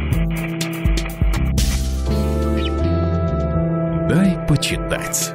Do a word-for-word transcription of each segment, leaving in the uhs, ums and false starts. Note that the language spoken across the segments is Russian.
Дай почитать.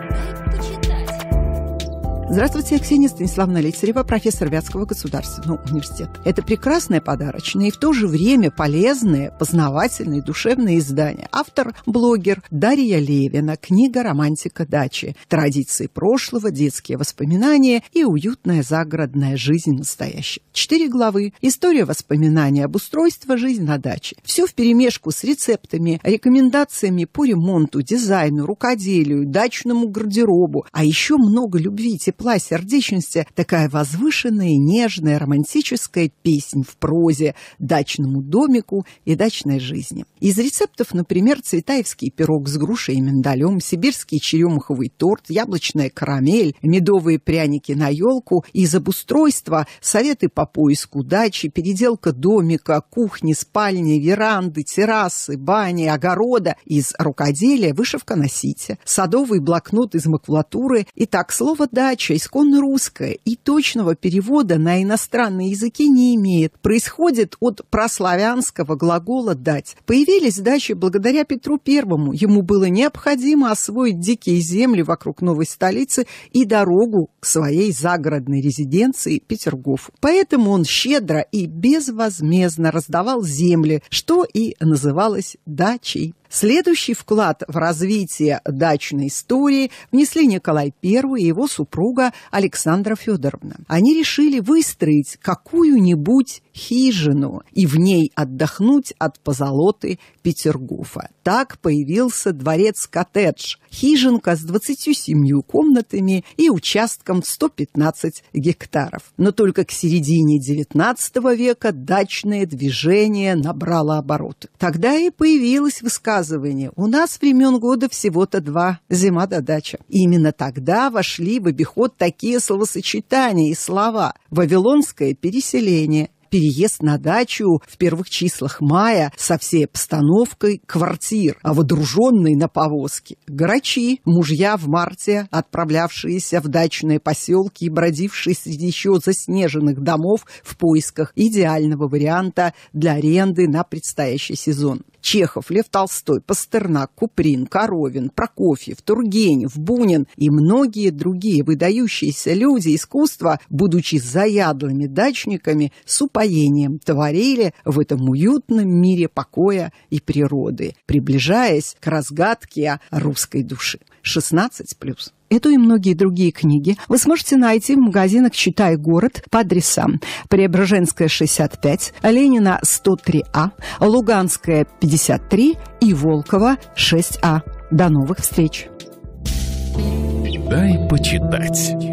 Здравствуйте, я Ксения Станиславовна Лицарева, профессор Вятского государственного университета. Это прекрасное, подарочное и в то же время полезное, познавательное, душевное издание. Автор – блогер Дарья Левина. Книга «Романтика дачи». Традиции прошлого, детские воспоминания и уютная загородная жизнь настоящая. Четыре главы. История воспоминаний, обустройство, жизнь на даче. Все вперемешку с рецептами, рекомендациями по ремонту, дизайну, рукоделию, дачному гардеробу. А еще много любви, тепла, сердечности, такая возвышенная, нежная, романтическая песнь в прозе дачному домику и дачной жизни. Из рецептов, например, цветаевский пирог с грушей и миндалем, сибирский черемуховый торт, яблочная карамель, медовые пряники на елку. Из обустройства советы по поиску дачи, переделка домика, кухни, спальни, веранды, террасы, бани, огорода. Из рукоделия вышивка на сите, садовый блокнот из макулатуры. Итак, слово «дача» исконно русское и точного перевода на иностранные языки не имеет. Происходит от прославянского глагола «дать». Появились дачи благодаря Петру Первому. Ему было необходимо освоить дикие земли вокруг новой столицы и дорогу к своей загородной резиденции Петергофу. Поэтому он щедро и безвозмездно раздавал земли, что и называлось дачей. Следующий вклад в развитие дачной истории внесли Николай Первый и его супруга Александра Федоровна. Они решили выстроить какую-нибудь хижину и в ней отдохнуть от позолоты Петергофа. Так появился дворец-коттедж, хижинка с двадцатью семью комнатами и участком в сто пятнадцать гектаров. Но только к середине девятнадцатого века дачное движение набрало обороты. Тогда и появилось высказывание: у нас времен года всего-то два – зима да дача. И именно тогда вошли в обиход такие словосочетания и слова: вавилонское переселение, переезд на дачу в первых числах мая со всей обстановкой квартир, а водруженные на повозке грачи, мужья в марте, отправлявшиеся в дачные поселки и бродившие среди еще заснеженных домов в поисках идеального варианта для аренды на предстоящий сезон. Чехов, Лев Толстой, Пастернак, Куприн, Коровин, Прокофьев, Тургенев, Бунин и многие другие выдающиеся люди искусства, будучи заядлыми дачниками, с упоением творили в этом уютном мире покоя и природы, приближаясь к разгадке русской души. шестнадцать плюс. Эту и многие другие книги вы сможете найти в магазинах «Читай город» по адресам: Преображенская, шестьдесят пять, Ленина, сто три А, Луганская, пятьдесят три и Волкова, шесть А. До новых встреч! Дай почитать.